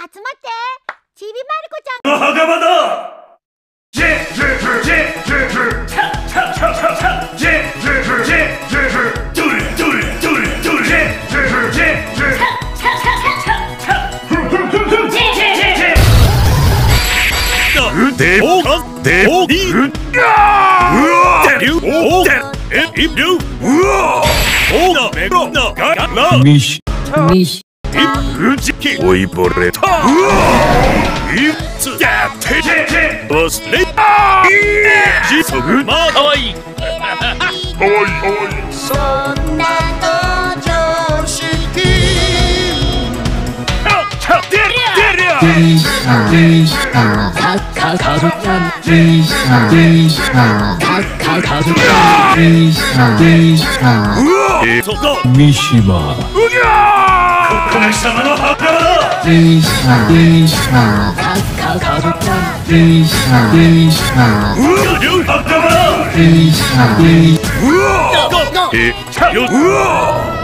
集まって、ちびまる子ちゃん。 墓場だ。ジェジェジェジェジェジェタタタタタジェジェジェジェジェジェドレドレドレドレジェジェジェジェタタタタタフフフフジェジェジェジェでおかでおりうわでりゅおでえいりゅうわおなめろながらミシうじきおいぼれたうわいつだってボスレじそぐまかわいいかわいいかわいいそんな登場式あでりゃそこ三島うぎゃーここが貴様の墓場だうわ